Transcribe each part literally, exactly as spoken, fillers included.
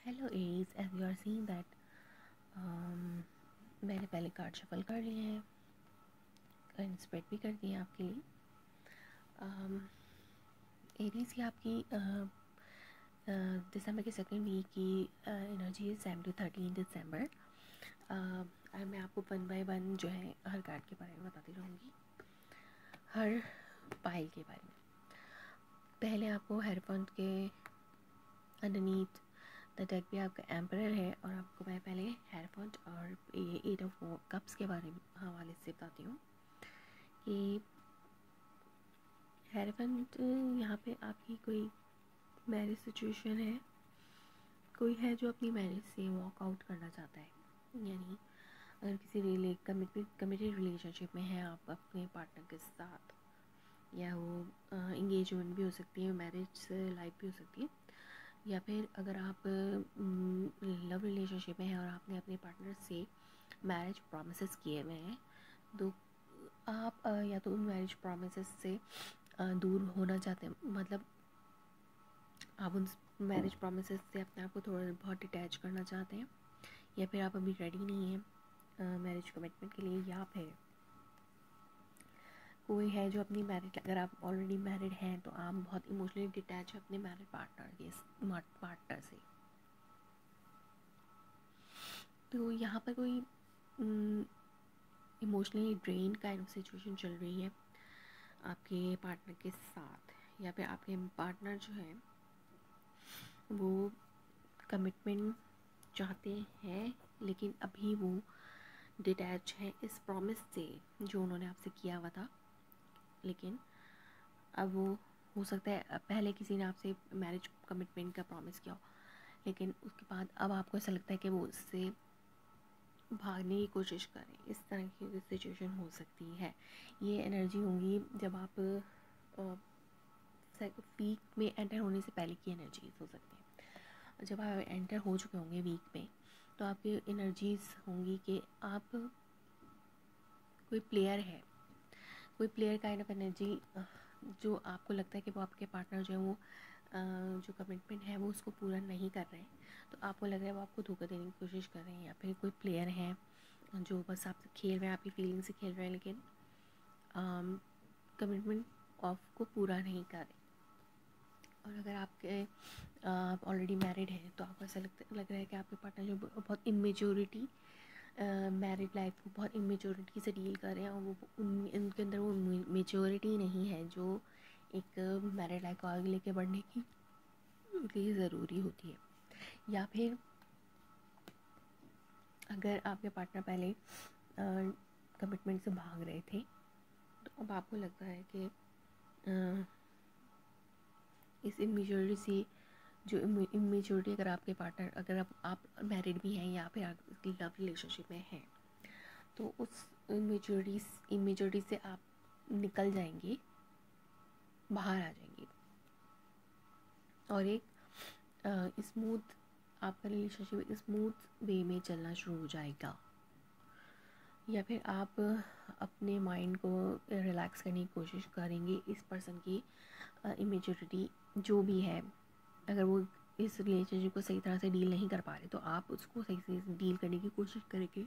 Hello Aries, as you are seeing that मैंने पहले card shuffle कर लिए हैं, करंट स्प्रेड भी कर दिए हैं आपके लिए। एरीज की आपकी दिसंबर के सेकेंड वीक की एनर्जी है सेवन टू थर्टीन दिसंबर। मैं आपको वन बाय वन जो है हर कार्ड के बारे में बताती रहूँगी, हर पाइल के बारे में। पहले आपको हेरोफेंट के अंडरनीथ द डेक भी आपका एम्परर है, और आपको मैं पहले हेरोफेंट और ये एट ऑफ कप्स के बारे में हवाले से बताती हूँ कि हेरोफेंट यहाँ पे आपकी कोई मैरिज सिचुएशन है, कोई है जो अपनी मैरिज से वॉक आउट करना चाहता है। यानी अगर किसी रिले कमिटेड कमिटेड रिलेशनशिप में है आप अपने पार्टनर के साथ, या वो इंगेजमेंट भी हो सकती है, मैरिज लाइफ भी हो सकती है, या फिर अगर आप लव रिलेशनशिप में हैं और आपने अपने पार्टनर से मैरिज प्रॉमिसेस किए हुए हैं, तो आप या तो उन मैरिज प्रॉमिसेस से दूर होना चाहते हैं, मतलब आप उन मैरिज प्रॉमिसेस से अपने आप को थोड़ा बहुत डिटैच करना चाहते हैं, या फिर आप अभी रेडी नहीं हैं मैरिज कमिटमेंट के लिए, या फिर कोई है जो अपनी मैरिड, अगर आप ऑलरेडी मैरिड हैं तो आप बहुत इमोशनली डिटैच हैं अपने मैरिड पार्टनर के पार्टनर से। तो यहाँ पर कोई emotionally drain kind of situation चल रही है आपके पार्टनर के साथ, या फिर आपके पार्टनर जो है वो कमिटमेंट चाहते हैं लेकिन अभी वो डिटैच है इस प्रॉमिस से जो उन्होंने आपसे किया हुआ था। लेकिन अब वो हो सकता है पहले किसी ने आपसे मैरिज कमिटमेंट का प्रॉमिस किया हो, लेकिन उसके बाद अब आपको ऐसा लगता है कि वो उससे भागने की कोशिश करें। इस तरह की सिचुएशन हो सकती है। ये एनर्जी होंगी जब आप वीक में एंटर होने से पहले की एनर्जीज हो सकती हैं। जब आप एंटर हो चुके होंगे वीक में, तो आपकी एनर्जीज होंगी कि आप कोई प्लेयर है, कोई प्लेयर काइंड ऑफ एनर्जी, जो आपको लगता है कि वो आपके पार्टनर जो है वो जो कमिटमेंट है वो उसको पूरा नहीं कर रहे हैं, तो आपको लग रहा है वो आपको धोखा देने की कोशिश कर रहे हैं, या फिर कोई प्लेयर है जो बस आपसे खेल रहे हैं, आपकी फीलिंग से खेल रहे हैं, लेकिन कमिटमेंट ऑफ को पूरा नहीं कर रहे। और अगर आपके आप ऑलरेडी मैरिड हैं तो आपको ऐसा लगता लग रहा है कि आपके पार्टनर जो बहुत इमेच्योरिटी मैरिड लाइफ को बहुत इमेच्योरिटी से डील कर रहे हैं, और वो उन उनके अंदर वो मेच्योरिटी नहीं है जो एक मैरिड लाइफ को आगे लेके बढ़ने की लिए ज़रूरी होती है। या फिर अगर आपके पार्टनर पहले कमिटमेंट से भाग रहे थे, तो अब आपको लगता है कि आ, इस इमेच्योरिटी से जो इमेच्योरिटी अगर आपके पार्टनर, अगर आप आप मैरिड भी हैं या फिर आप लव रिलेशनशिप में हैं, तो उस इमेच्योरिटी इमेच्योरिटी से आप निकल जाएंगे, बाहर आ जाएंगे, और एक स्मूथ आपका रिलेशनशिप स्मूथ वे में चलना शुरू हो जाएगा। या फिर आप अपने माइंड को रिलैक्स करने की कोशिश करेंगे इस पर्सन की इमेच्योरिटी जो भी है। अगर वो इस रिलेशनशिप को सही तरह से डील नहीं कर पा रहे, तो आप उसको सही से डील करने की कोशिश करेंगे।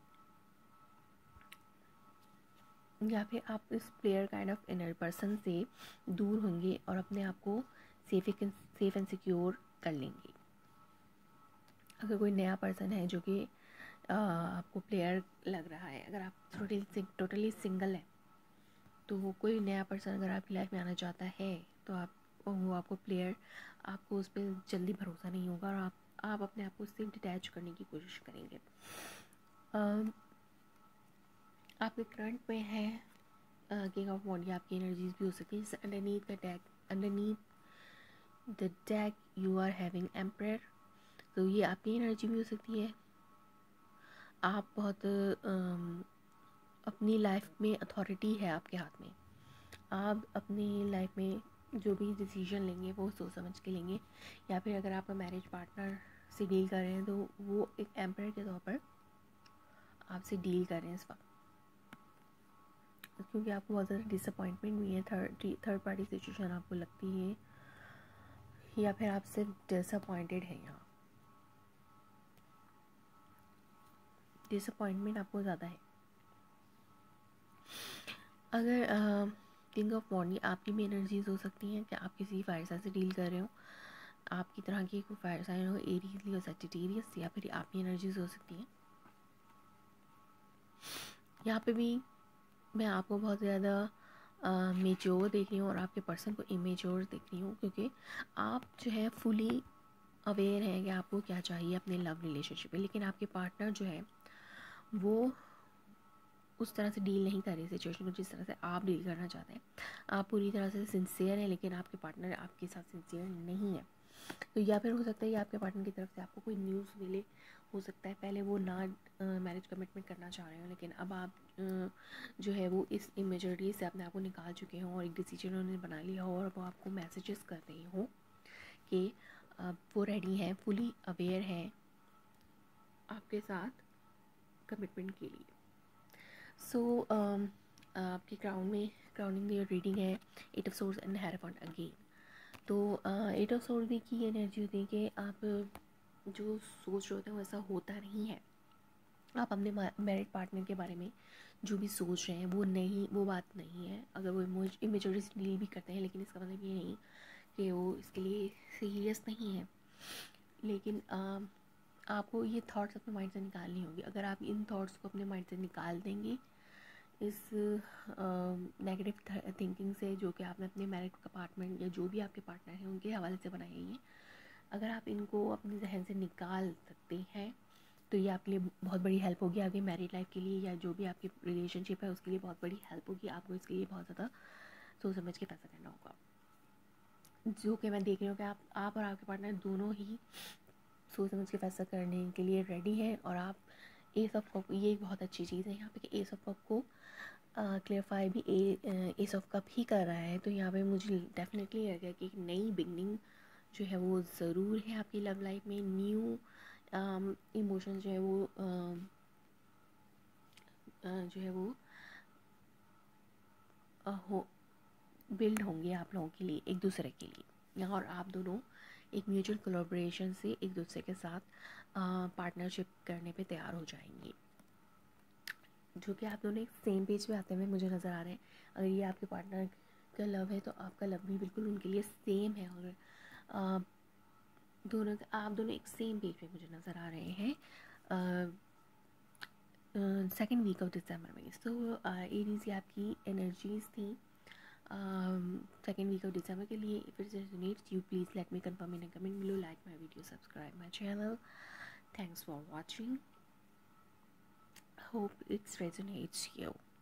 या फिर आप इस player kind of inner person से दूर होंगे और अपने आप को सेफ सेफ एंड सिक्योर कर लेंगे। अगर कोई नया पर्सन है जो कि आपको प्लेयर लग रहा है, अगर आप टोटली टोटली सिंगल है, तो वो कोई नया पर्सन अगर आपकी लाइफ में आना चाहता है, तो आप वो आपको प्लेयर, आपको उस पर जल्दी भरोसा नहीं होगा, और आप आप अपने आप को उससे डिटैच करने की कोशिश करेंगे। आपके करंट में है किंग ऑफ वॉन्ड, आपकी एनर्जीज भी हो सकती है। Underneath the deck underneath the deck you are having emperor, तो ये आपकी एनर्जी भी हो सकती है। आप बहुत um, अपनी लाइफ में अथॉरिटी है आपके हाथ में, आप अपनी लाइफ में जो भी डिसीजन लेंगे वो सोच समझ के लेंगे। या फिर अगर आप मैरिज पार्टनर से डील कर रहे हैं, तो वो एक एम्परर के तौर पर आपसे डील कर रहे हैं इस वक्त, क्योंकि आपको बहुत ज़्यादा डिसअपॉइंटमेंट हुई है, थर्ड थर्ड पार्टी सिचुएशन आपको लगती है, या फिर आप सिर्फ डिसअपॉइंटेड हैं यहाँ। डिसअपॉइंटमेंट आपको ज़्यादा है। अगर किंग ऑफ वॉन्ड, आपकी भी एनर्जीज हो सकती हैं कि आप किसी फायर साइन से डील कर रहे हो, आपकी तरह की कोई फायर साइन हो, एरीज, लियो, सजिटेरियस, या फिर आपकी एनर्जीज हो सकती हैं। यहाँ पे भी मैं आपको बहुत ज़्यादा मेच्योर देख रही हूँ और आपके पर्सन को इमेच्योर देख रही हूँ, क्योंकि आप जो है फुली अवेयर हैं कि आपको क्या चाहिए अपने लव रिलेशनशिप में, लेकिन आपके पार्टनर जो है वो उस तरह से डील नहीं कर रहे सिचुएशन को जिस तरह से आप डील करना चाहते हैं। आप पूरी तरह से सिंसियर हैं, लेकिन आपके पार्टनर आपके साथ सिंसियर नहीं है। तो या फिर हो सकता है कि आपके पार्टनर की तरफ से आपको कोई न्यूज़ मिले, हो सकता है पहले वो ना मैरिज कमिटमेंट करना चाह रहे हो, लेकिन अब आप आ, जो है वो इस इमेजरिटी से अपने आप को निकाल चुके हों और एक डिसीजन उन्होंने बना लिया हो, और वो आपको मैसेजेस कर रही हो कि अब वो रेडी हैं, फुली अवेयर हैं आपके साथ कमिटमेंट के लिए। सो so, um, आपकी क्राउन में क्राउनिंग दी रीडिंग है eight of swords and hierophant again. तो एट ऑफ सोर्ड की एनर्जी होती है कि आप जो सोच रहे होते हैं वैसा होता नहीं है। आप अपने मैरिड पार्टनर के बारे में जो भी सोच रहे हैं वो नहीं, वो बात नहीं है। अगर वो इमेच्योरिटी से डील भी करते हैं, लेकिन इसका मतलब ये नहीं कि वो इसके लिए सीरियस नहीं है। लेकिन आ, आपको ये थॉट्स अपने माइंड से निकालनी होगी। अगर आप इन थॉट्स को अपने माइंड से निकाल देंगे इस नेगेटिव थिंकिंग से, जो कि आपने अपने मैरिड अपार्टमेंट या जो भी आपके पार्टनर हैं उनके हवाले से बनाई है, अगर आप इनको अपने जहन से निकाल सकते हैं तो ये आपके लिए बहुत बड़ी हेल्प होगी आपकी मैरिड लाइफ के लिए, या जो भी आपकी रिलेशनशिप है उसके लिए बहुत बड़ी हेल्प होगी। आपको इसके लिए बहुत ज़्यादा सोच समझ के फैसला करना होगा, जो कि मैं देख रही हूँ कि आप आप और आपके पार्टनर दोनों ही सोच समझ के फैसला करने के लिए रेडी हैं। और आप एस ऑफ कप, ये एक बहुत अच्छी चीज़ है यहाँ पे कि एस ऑफ कप को क्लियरफाई भी ए एस ऑफ कप ही कर रहा है। तो यहाँ पे मुझे डेफिनेटली लग रहा है कि एक नई बिगनिंग जो है वो ज़रूर है आपकी लव लाइफ में। न्यू इमोशन जो है वो uh, uh, जो है वो uh, हो बिल्ड होंगे आप लोगों के लिए, एक दूसरे के लिए, और आप दोनों एक म्यूचुअल कोलैबोरेशन से एक दूसरे के साथ पार्टनरशिप करने पे तैयार हो जाएंगे, जो कि आप दोनों एक सेम पेज पे आते हुए मुझे नज़र आ रहे हैं। अगर ये आपके पार्टनर का लव है तो आपका लव भी बिल्कुल उनके लिए सेम है, और आ, दोनों आप दोनों एक सेम पेज पे मुझे नज़र आ रहे हैं सेकेंड वीक ऑफ दिसंबर में। सो एरीज ये आपकी एनर्जीज थी सेकेंड वीक ऑफ दिसंबर के लिए। If it resonates you please let me confirm in a comment below, like my video, subscribe my channel. Thanks for watching, hope it resonates you.